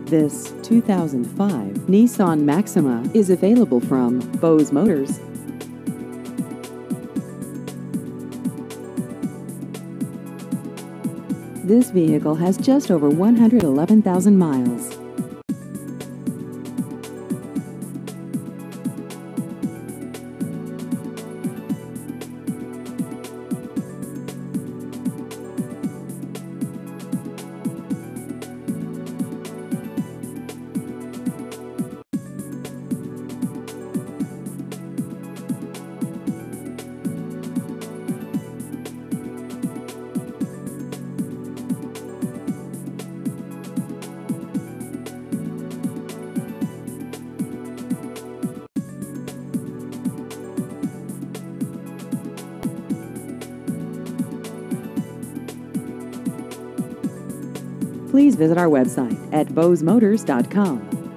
This 2005 Nissan Maxima is available from Bose Motors. This vehicle has just over 111,000 miles. Please visit our website at bosemotors.com.